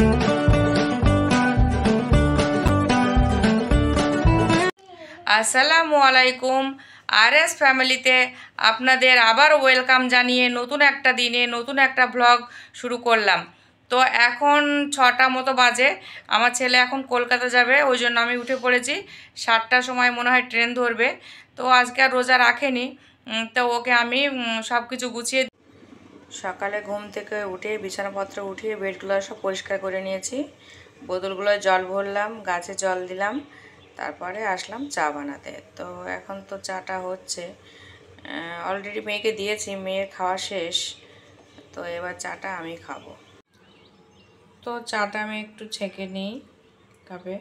আসসালামু আলাইকুম। আরএস ফ্যামিলিতে আপনাদের আবার ওয়েলকাম জানিয়ে নতুন একটা দিনে নতুন একটা ব্লগ শুরু করলাম। তো এখন 6টা মতো বাজে, আমার ছেলে এখন কলকাতা যাবে, ওই জন্য আমি উঠে পড়েছি। 7টার সময় মনে হয় ট্রেন ধরবে। তো আজকে আর রোজা রাখেনি, তো ওকে আমি সব কিছু গুছিয়ে সকালে ঘুম থেকে উঠে বিছানাপত্র উঠিয়ে বেডগুলো সব পরিষ্কার করে নিয়েছি। বোতলগুলো জল ভরলাম, গাছে জল দিলাম, তারপরে আসলাম চা বানাতে। তো এখন তো চাটা হচ্ছে, অলরেডি মেয়েকে দিয়েছি, মেয়ের খাওয়া শেষ। তো এবার চাটা আমি খাবো। তো চাটা আমি একটু ছেঁকে নিই কাপে।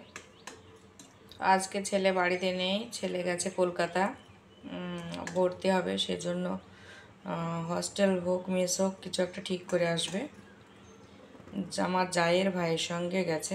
আজকে ছেলে বাড়িতে নেই, ছেলে গেছে কলকাতা, ভর্তি হবে, সেজন্য হস্টেল হোক মেস হোক কিছু একটা ঠিক করে আসবে। আমার জায়ের ভাইয়ের সঙ্গে গেছে।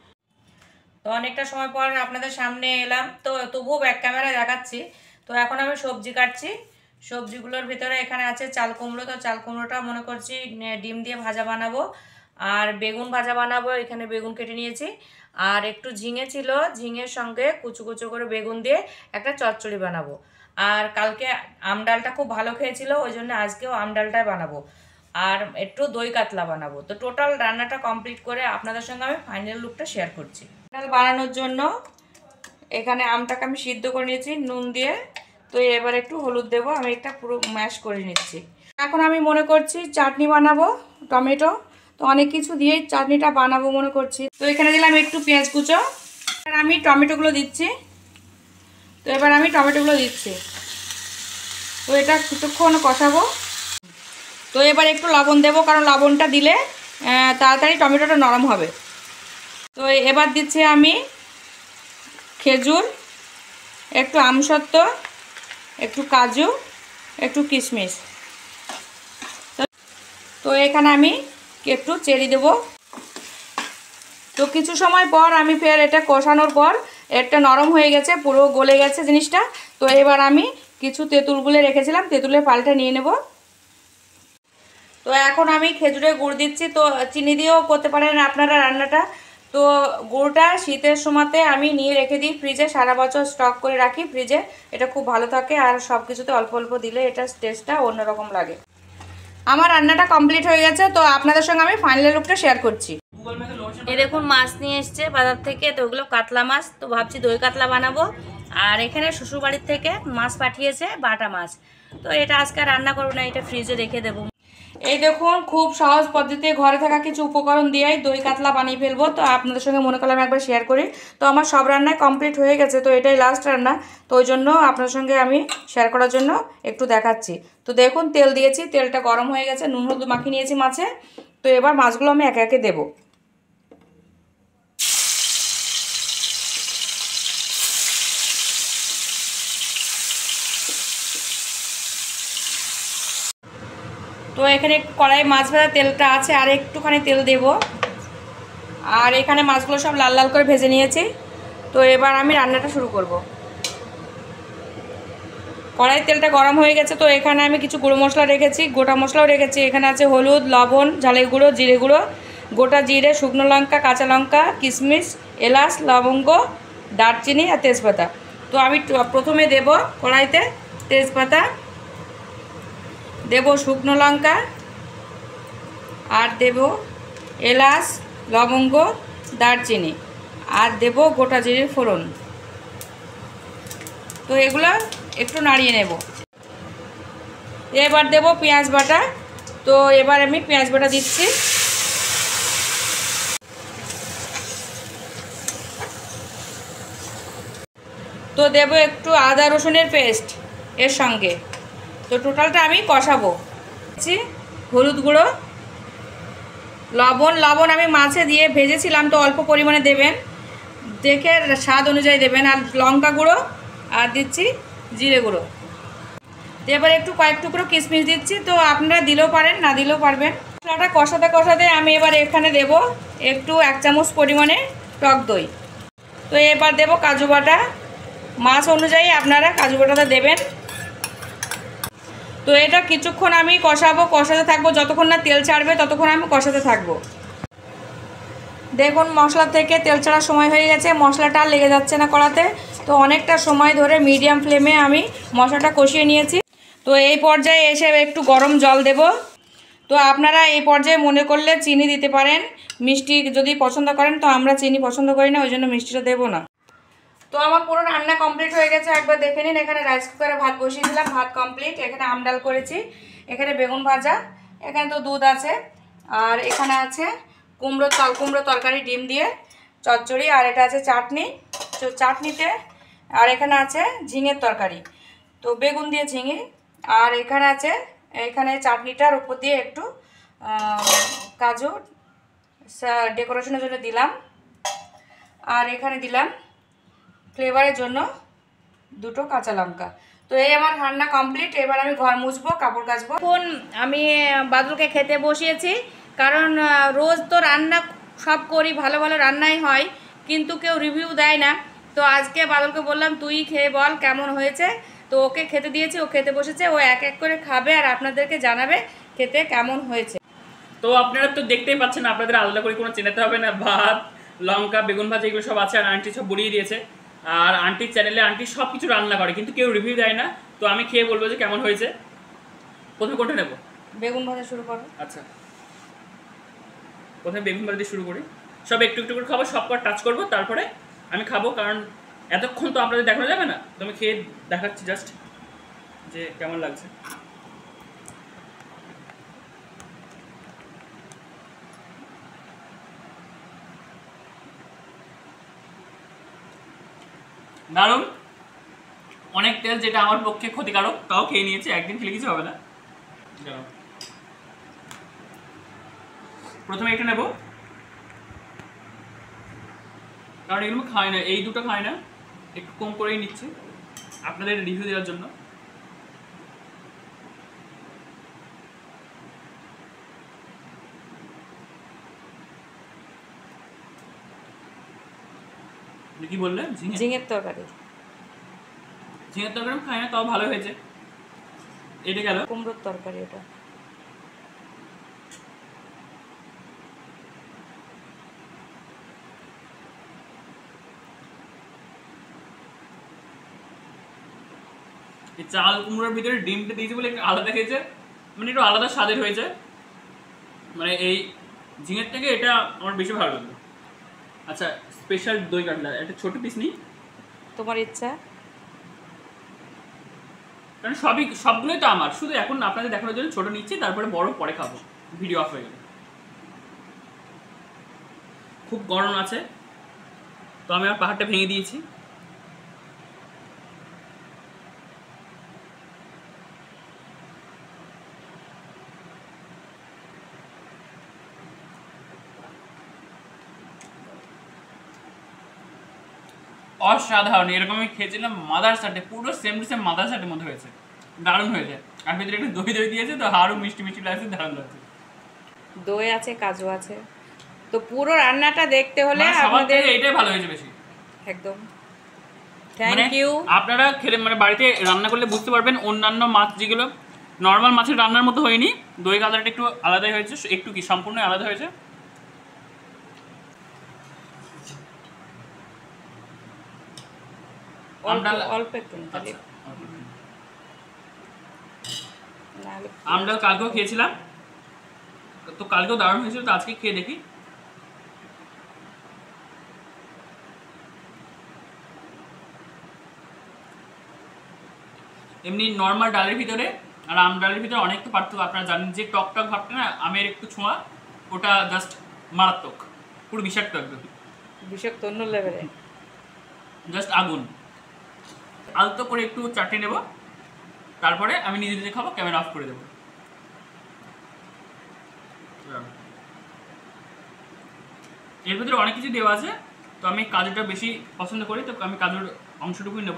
তো অনেকটা সময় পর আপনাদের সামনে এলাম, তো তবুও ব্যাক ক্যামেরায় দেখাচ্ছি। তো এখন আমি সবজি কাটছি। সবজিগুলোর ভিতরে এখানে আছে চাল কুমড়ো। তো চাল কুমড়োটা মনে করছি ডিম দিয়ে ভাজা বানাবো, আর বেগুন ভাজা বানাবো। এখানে বেগুন কেটে নিয়েছি, আর একটু ঝিঙে ছিল, ঝিঙের সঙ্গে কুচু কুচু করে বেগুন দিয়ে একটা চচ্চড়ি বানাবো। আর কালকে আম ডালটা খুব ভালো খেয়েছিল, ওই জন্য আজকেও আম ডালটাই বানাবো, আর একটু দই কাতলা বানাবো। তো টোটাল রান্নাটা কমপ্লিট করে আপনাদের সঙ্গে আমি ফাইনাল লুকটা শেয়ার করছি। ডাল বানানোর জন্য এখানে আমটাকে আমি সিদ্ধ করে নিয়েছি নুন দিয়ে। তো এবার একটু হলুদ দেবো, আমি একটা পুরো ম্যাশ করে নিচ্ছি। এখন আমি মনে করছি চাটনি বানাবো, টমেটো। তো অনেক কিছু দিয়েই চাটনিটা বানাবো মনে করছি। তো এখানে দিলাম একটু পেঁয়াজ কুচো, আর আমি টমেটোগুলো দিচ্ছি। তো এবার আমি টমেটোগুলো দিচ্ছি। তো এটা কিছুক্ষণ কষাবো। তো এবার একটু লবণ দেবো, কারণ লবণটা দিলে তাড়াতাড়ি টমেটোটা নরম হবে। তো এবার দিচ্ছি আমি খেজুর, একটু আমসত্ত্ব, একটু কাজু, একটু কিশমিশ। তো এখানে আমি একটু চেরি দেবো। তো কিছু সময় পর আমি ফের এটা কষানোর পর একটা নরম হয়ে গেছে, পুরো গলে গেছে জিনিসটা। তো এবার আমি কিছু তেঁতুল গুলে রেখেছিলাম, তেঁতুলের পাল্টা নিয়ে নেব। তো এখন আমি খেজুরের গুড় দিচ্ছি। তো চিনি দিয়েও করতে পারেন আপনারা রান্নাটা। তো গুড়টা শীতের সময়তে আমি নিয়ে রেখে দিই ফ্রিজে, সারা বছর স্টক করে রাখি ফ্রিজে। এটা খুব ভালো থাকে, আর সব কিছুতে অল্প অল্প দিলে এটা টেস্টটা অন্যরকম লাগে। আমার রান্নাটা কমপ্লিট হয়ে গেছে, তো আপনাদের সঙ্গে আমি ফাইনাল লুকটা শেয়ার করছি। এই দেখুন মাছ নিয়ে এসছে বাজার থেকে, তো ওগুলো কাতলা মাছ। তো ভাবছি দই কাতলা বানাবো। আর এখানে শ্বশুরবাড়ির থেকে মাছ পাঠিয়েছে, বাটা মাছ। তো এটা আজকে রান্না করবো না, এটা ফ্রিজে রেখে দেবো। এই দেখুন খুব সহজ পদ্ধতিতে ঘরে থাকা কিছু উপকরণ দিয়েই দই কাতলা বানিয়ে ফেলবো। তো আপনাদের সঙ্গে মনে করলাম একবার শেয়ার করি। তো আমার সব রান্নায় কমপ্লিট হয়ে গেছে, তো এটাই লাস্ট রান্না। তো ওই জন্য আপনার সঙ্গে আমি শেয়ার করার জন্য একটু দেখাচ্ছি। তো দেখুন তেল দিয়েছি, তেলটা গরম হয়ে গেছে, নুন হলুদ মাখিয়ে নিয়েছি মাছে। তো এবার মাছগুলো আমি একে একে দেবো। তো এখানে কড়াই মাছ ভাজা তেলটা আছে, আর একটুখানি তেল দেব। আর এখানে মাছগুলো সব লাল লাল করে ভেজে নিয়েছি। তো এবার আমি রান্নাটা শুরু করব। কড়াইয়ের তেলটা গরম হয়ে গেছে। তো এখানে আমি কিছু গুঁড়ো মশলা রেখেছি, গোটা মশলাও রেখেছি। এখানে আছে হলুদ, লবণ, ঝালের গুঁড়ো, জিরে গুঁড়ো, গোটা জিরে, শুকনো লঙ্কা, কাঁচা লঙ্কা, কিশমিশ, এলাচ, লবঙ্গ, দারচিনি আর তেজপাতা। তো আমি প্রথমে দেব কড়াইতে তেজপাতা, দেব শুকনো লঙ্কা, আর দেব এলাচ, লবঙ্গ, দারচিনি, আর দেব গোটা জিরের ফোড়ন। তো এগুলো একটু নাড়িয়ে নেব। এবার দেব পেঁয়াজ বাটা। তো এবার আমি পেঁয়াজ বাটা দিচ্ছি। তো দেব একটু আদা রসুনের পেস্ট এর সঙ্গে। তো টোটালটা আমি কষাবো। হলুদ গুঁড়ো, লবণ আমি মাছে দিয়ে ভেজেছিলাম, তো অল্প পরিমাণে দেবেন, দেখে স্বাদ অনুযায়ী দেবেন। আর লঙ্কা গুঁড়ো, আর দিচ্ছি জিরে গুঁড়ো। তো এবার একটু কয়েক টুকরো কিশমিশ দিচ্ছি। তো আপনারা দিলেও পারেন, না দিলেও পারবেন। মশলাটা কষাতে কষাতে আমি এবার এখানে দেব একটু 1 চামচ পরিমাণে টক দই। তো এবার দেব কাজু বাটা, মাছ অনুযায়ী আপনারা কাজু বাটাটা দেবেন। তো এটা কিছুক্ষণ আমি কষাতে থাকবো, যতক্ষণ না তেল ছাড়বে ততক্ষণ আমি কষাতে থাকবো। দেখুন মশলা থেকে তেল ছাড়ার সময় হয়ে গেছে, মশলাটা আর লেগে যাচ্ছে না কড়াতে। তো অনেকটা সময় ধরে মিডিয়াম ফ্লেমে আমি মশলাটা কষিয়ে নিয়েছি। তো এই পর্যায়ে এসে একটু গরম জল দেব। তো আপনারা এই পর্যায়ে মনে করলে চিনি দিতে পারেন, মিষ্টি যদি পছন্দ করেন। তো আমরা চিনি পছন্দ করি না, ওই জন্য মিষ্টিটা দেবো না। তো আমার পুরো রান্না কমপ্লিট হয়ে গেছে, একবার দেখে নিন। এখানে রাইস কুকারে ভাত বসিয়ে দিলাম, ভাত কমপ্লিট। এখানে আম ডাল করেছি, এখানে বেগুন ভাজা, এখানে তো দুধ আছে, আর এখানে আছে কুমড়ো তরকারি ডিম দিয়ে চচ্চড়ি, আর এটা আছে চাটনি চাটনিতে, আর এখানে আছে ঝিঙের তরকারি, তো বেগুন দিয়ে ঝিঙে, আর এখানে আছে এখানে চাটনিটার উপর দিয়ে একটু কাজু ডেকোরেশনের জন্য দিলাম, আর এখানে দিলাম ফ্লেভারের জন্য দুটো কাঁচা লঙ্কা। তো এই আমার রান্না কমপ্লিট। এবার আমি ঘর মুছবো, কাপড় কাচবো। এখন আমি বাদলকে খেতে বসিয়েছি, কারণ রোজ তো রান্না সব করি, ভালো ভালো রান্নাই হয়, কিন্তু কেউ রিভিউ দেয় না। তো আজকে বাদলকে বললাম তুই খেয়ে বল কেমন হয়েছে। তো ওকে খেতে দিয়েছি, ও খেতে বসেছে, ও এক এক করে খাবে আর আপনাদেরকে জানাবে খেতে কেমন হয়েছে। তো আপনারা তো দেখতেই পাচ্ছেন, আপনাদের আলাদা করে কোনো চেনাতে হবে না। ভাত, লঙ্কা, বেগুন ভাজা এগুলো সব আছে, আর আন্টি সব বলিয়ে দিয়েছে। আর আন্টির চ্যানেলে আন্টি সব কিছু রান্না করে, কিন্তু কেউ রিভিউ দেয় না। তো আমি খেয়ে বলবো যে কেমন হয়েছে। প্রথমে কোনটা নেব? বেগুন ভাজা শুরু করো। আচ্ছা, প্রথমে বেগুন ভাজা দিয়ে শুরু করি। সব একটু একটু করে খাবো, সব কর টাচ করবো, তারপরে আমি খাবো, কারণ এতক্ষণ তো আপনাদের দেখানো যাবে না। তো আমি খেয়ে দেখাচ্ছি জাস্ট যে কেমন লাগছে। দারুণ, অনেক তেল, যেটা আমার পক্ষে ক্ষতিকারক, তাও খেয়ে নিয়েছি। একদিন খেলে কিছু হবে না। প্রথমে এটা নেব, কারণ এগুলো খায় না, এই দুটো খায় না, একটু কম করেই নিচ্ছি আপনাদের রিভিউ দেওয়ার জন্য। কি বললেন? ঝিঙের তরকারি। ঝিঙের তরকারি খায় না, তাও ভালো হয়েছে। এটা গেল কুমড়োর তরকারি। এটা এই চাল কুমড়োর ভিতরে ডিমটা দিয়েছে বলে একটু আলাদা খেয়েছে, মানে একটু আলাদা স্বাদের হয়েছে। মানে এই ঝিঙের থেকে এটা আমার বেশি ভালো লাগলো। আচ্ছা, স্পেশাল দই কাটলা, একটা ছোট পিস নিই। তোমার ইচ্ছা, কারণ সবগুলোই তো আমার, শুধু এখন আপনাদের দেখানোর জন্য ছোট নিচ্ছি, তারপরে বড় পরে খাবো, ভিডিও অফ হয়ে গেলে। খুব গরম আছে, তো আমি আমার পাহাড়টা ভেঙে দিয়েছি। অসাধারণ, এরকম আমি খেয়েছিলাম মাদার সাথে, পুরো সেম টু সেম মাদার সাথে মতো হয়েছে, দারুণ হয়েছে। আর ভিতরে একটু দই দই দিয়েছে, তো আরও মিষ্টি মিষ্টি লাগছে, দারুণ লাগছে। দই আছে, কাজু আছে, তো পুরো রান্নাটা দেখতে হলে আমাদের এইটাই ভালো হয়েছে বেশি, একদম। Thank you. আপনারা খেলে মানে বাড়িতে রান্না করলে বুঝতে পারবেন, অন্যান্য মাছ যেগুলো নর্মাল মাছের রান্নার মতো হয়নি, দই কালারটা একটু আলাদাই হয়েছে, একটু কি সম্পূর্ণ আলাদা হয়েছে। অল্প একটু। আমডাল কালকেও খেয়েছিলাম, তো কালকেও দারুণ হয়েছিল, তো আজকে খেয়ে দেখি। এমনি নর্মাল ডালের ভিতরে আর আম ডালের ভিতরে অনেক তো পার্থক্য, আপনারা জানেন যে টক টক ভাবটা না, আমের একটু ছোঁয়া, ওটা জাস্ট মারাত্মক, পুরো বিষাক্ত, একদম বিষাক্ত অন্য লেভেলে, জাস্ট আগুন। আলতো করে একটু চাটনি নেব, তারপরে আমি নিজে নিজে খাবো, ক্যামেরা অফ করে দেবো। এর ভিতরে অনেক কিছু দেওয়া আছে, তো আমি কাজুটা বেশি পছন্দ করি, তো আমি কাজুর অংশটুকুই নেব।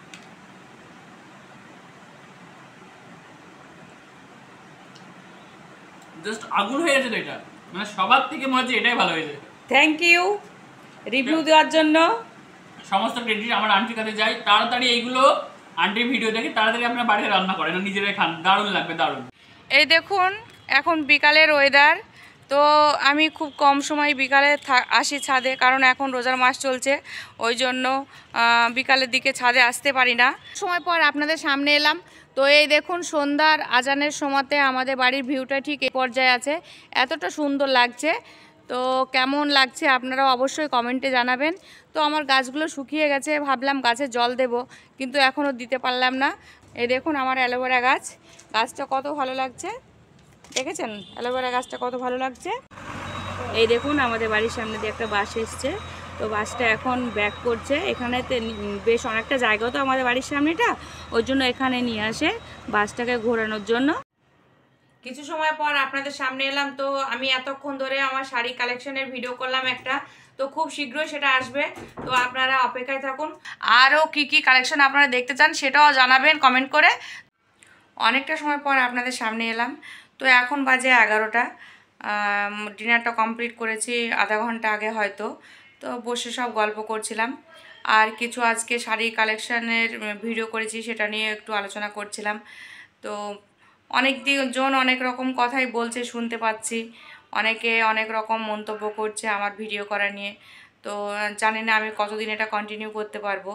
জাস্ট আগুন হয়ে গেছে তো, এটা মানে সবার থেকে মনে হচ্ছে এটাই ভালো হয়েছে। থ্যাংক ইউ রিভিউ দেওয়ার জন্য। সমস্ত ক্রেডিট আমার আন্টির কাছে যাই। তাড়াতাড়ি এইগুলো আন্টির ভিডিও দেখে তাড়াতাড়ি আপনার বাড়িতে রান্না করেন, নিজেরাই খান, দারুণ লাগবে, দারুণ। এই দেখুন এখন বিকালের ওয়েদার, তো আমি খুব কম সময় বিকালে আসি ছাদে, কারণ এখন রোজার মাস চলছে, ওই জন্য বিকালের দিকে ছাদে আসতে পারি না। সময় পর আপনাদের সামনে এলাম। তো এই দেখুন সন্ধ্যার আজানের সময়তে আমাদের বাড়ির ভিউটা ঠিক এই পর্যায়ে আছে, এতটা সুন্দর লাগছে। তো কেমন লাগছে আপনারাও অবশ্যই কমেন্টে জানাবেন। তো আমার গাছগুলো শুকিয়ে গেছে, ভাবলাম গাছে জল দেব, কিন্তু এখনও দিতে পারলাম না। এই দেখুন আমার অ্যালোভেরা গাছটা কত ভালো লাগছে, দেখেছেন অ্যালোভেরা গাছটা কত ভালো লাগছে। এই দেখুন আমাদের বাড়ির সামনে দিয়ে একটা বাস এসছে, তো বাসটা এখন ব্যাক করছে। এখানেতে বেশ অনেকটা জায়গা তো আমাদের বাড়ির সামনেটা, ওই জন্য এখানে নিয়ে আসে বাসটাকে ঘোরানোর জন্য। কিছু সময় পর আপনাদের সামনে এলাম। তো আমি এতক্ষণ ধরে আমার শাড়ি কালেকশনের ভিডিও করলাম একটা, তো খুব শীঘ্রই সেটা আসবে, তো আপনারা অপেক্ষায় থাকুন। আরও কি কি কালেকশন আপনারা দেখতে চান সেটাও জানাবেন কমেন্ট করে। অনেকটা সময় পর আপনাদের সামনে এলাম। তো এখন বাজে 11টা, ডিনারটা কমপ্লিট করেছি আধা ঘন্টা আগে হয়তো। তো বসে সব গল্প করছিলাম, আর কিছু আজকে শাড়ি কালেকশানের ভিডিও করেছি সেটা নিয়ে একটু আলোচনা করছিলাম। তো অনেক জন অনেক রকম কথাই বলছে, শুনতে পাচ্ছি, অনেকে অনেক রকম মন্তব্য করছে আমার ভিডিও করা নিয়ে। তো জানি না আমি কতদিন এটা কন্টিনিউ করতে পারবো।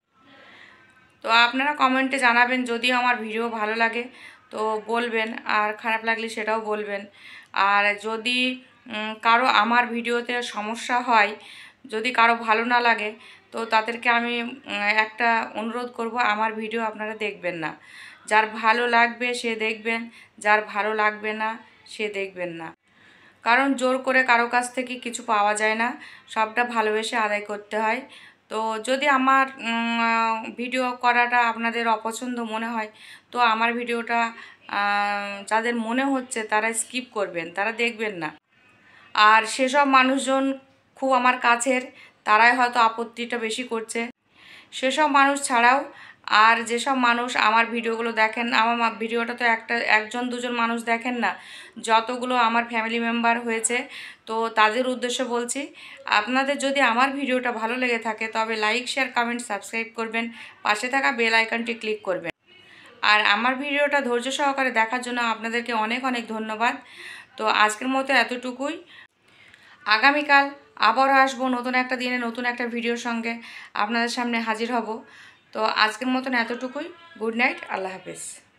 তো আপনারা কমেন্টে জানাবেন, যদি আমার ভিডিও ভালো লাগে তো বলবেন, আর খারাপ লাগলে সেটাও বলবেন। আর যদি কারো আমার ভিডিওতে সমস্যা হয়, যদি কারো ভালো না লাগে, তো তাদেরকে আমি একটা অনুরোধ করব, আমার ভিডিও আপনারা দেখবেন না। যার ভালো লাগবে সে দেখবেন, যার ভালো লাগবে না সে দেখবেন না। কারণ জোর করে কারো কাছ থেকে কিছু পাওয়া যায় না, সবটা ভালোবেসে আদায় করতে হয়। তো যদি আমার ভিডিও করাটা আপনাদের অপছন্দ মনে হয়, তো আমার ভিডিওটা যাদের মনে হচ্ছে তারা স্কিপ করবেন, তারা দেখবেন না। আর সেসব মানুষজন খুব আমার কাছের, তারাই হয়তো আপত্তিটা বেশি করছে। সেসব মানুষ ছাড়াও আর যেসব মানুষ আমার ভিডিওগুলো দেখেন, আমার ভিডিওটা তো একজন দুজন মানুষ দেখেন না, যতগুলো আমার ফ্যামিলি মেম্বার হয়েছে, তো তাদের উদ্দেশ্যে বলছি, আপনাদের যদি আমার ভিডিওটা ভালো লেগে থাকে তবে লাইক শেয়ার কমেন্ট সাবস্ক্রাইব করবেন, পাশে থাকা বেল আইকনটি ক্লিক করবেন। আর আমার ভিডিওটা ধৈর্য সহকারে দেখার জন্য আপনাদেরকে অনেক অনেক ধন্যবাদ। তো আজকের মতো এতটুকুই। আগামীকাল আবারও আসবো নতুন একটা দিনে নতুন একটা ভিডিওর সঙ্গে আপনাদের সামনে হাজির হব। তো আজকের মতন এতটুকুই। গুড নাইট, আল্লাহ হাফেজ।